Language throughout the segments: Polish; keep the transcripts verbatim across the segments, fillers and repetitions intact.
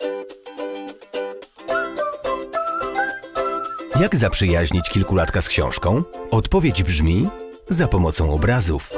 Jak zaprzyjaźnić kilkulatka z książką? Odpowiedź brzmi: za pomocą obrazów.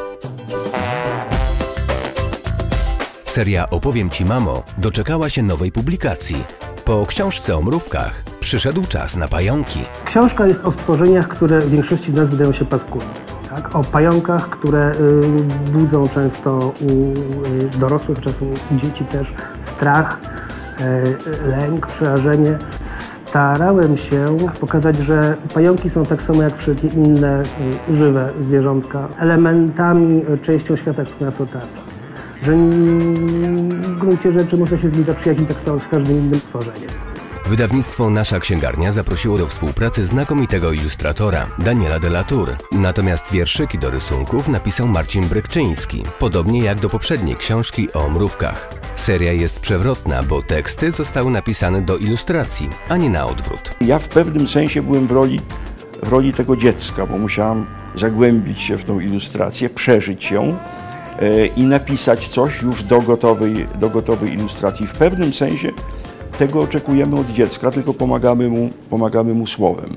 Seria Opowiem Ci, mamo doczekała się nowej publikacji. Po książce o mrówkach przyszedł czas na pająki. Książka jest o stworzeniach, które w większości z nas wydają się paskudne. Tak? O pająkach, które y, budzą często u y, dorosłych, czasem u dzieci też strach, y, lęk, przerażenie. Starałem się pokazać, że pająki są tak samo jak wszelkie inne y, żywe zwierzątka, elementami, y, częścią świata, który nas otacza. Że w gruncie rzeczy można się z nimi zaprzyjaźnić tak samo z każdym innym stworzeniem. Wydawnictwo Nasza Księgarnia zaprosiło do współpracy znakomitego ilustratora Daniela de la Tour. Natomiast wierszyki do rysunków napisał Marcin Brykczyński, podobnie jak do poprzedniej książki o mrówkach. Seria jest przewrotna, bo teksty zostały napisane do ilustracji, a nie na odwrót. Ja w pewnym sensie byłem w roli, w roli tego dziecka, bo musiałam zagłębić się w tą ilustrację, przeżyć ją i napisać coś już do gotowej, do gotowej ilustracji. W pewnym sensie tego oczekujemy od dziecka, tylko pomagamy mu, pomagamy mu słowem.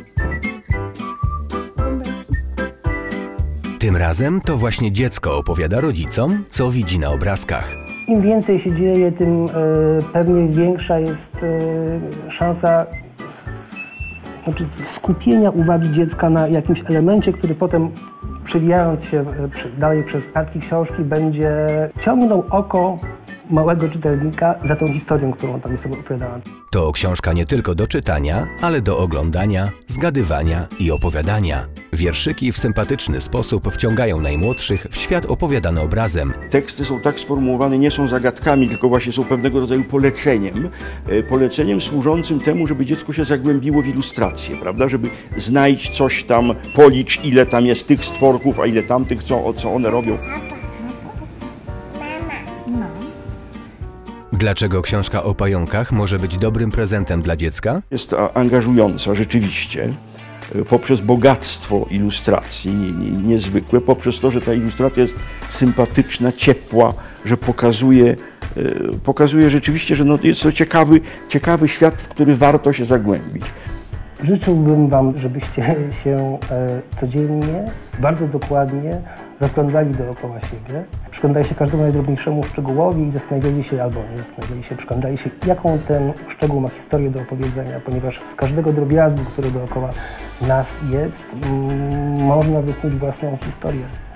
Tym razem to właśnie dziecko opowiada rodzicom, co widzi na obrazkach. Im więcej się dzieje, tym y, pewnie większa jest y, szansa znaczy skupienia uwagi dziecka na jakimś elemencie, który potem, przewijając się dalej przez kartki książki, będzie ciągnął oko małego czytelnika za tą historią, którą tam sobie opowiadałem. To książka nie tylko do czytania, ale do oglądania, zgadywania i opowiadania. Wierszyki w sympatyczny sposób wciągają najmłodszych w świat opowiadany obrazem. Teksty są tak sformułowane, nie są zagadkami, tylko właśnie są pewnego rodzaju poleceniem. Poleceniem służącym temu, żeby dziecko się zagłębiło w ilustrację, prawda? Żeby znajdź coś tam, policz, ile tam jest tych stworków, a ile tamtych, co, co one robią. Dlaczego książka o pająkach może być dobrym prezentem dla dziecka? Jest angażująca rzeczywiście, poprzez bogactwo ilustracji nie, nie, niezwykłe, poprzez to, że ta ilustracja jest sympatyczna, ciepła, że pokazuje, pokazuje rzeczywiście, że no jest to ciekawy, ciekawy świat, w który warto się zagłębić. Życzyłbym Wam, żebyście się e, codziennie, bardzo dokładnie rozglądali dookoła siebie, przyglądali się każdemu najdrobniejszemu szczegółowi i zastanawiali się, albo nie zastanawiali się, przyglądali się, jaką ten szczegół ma historię do opowiedzenia, ponieważ z każdego drobiazgu, który dookoła nas jest, mm, można wysnuć własną historię.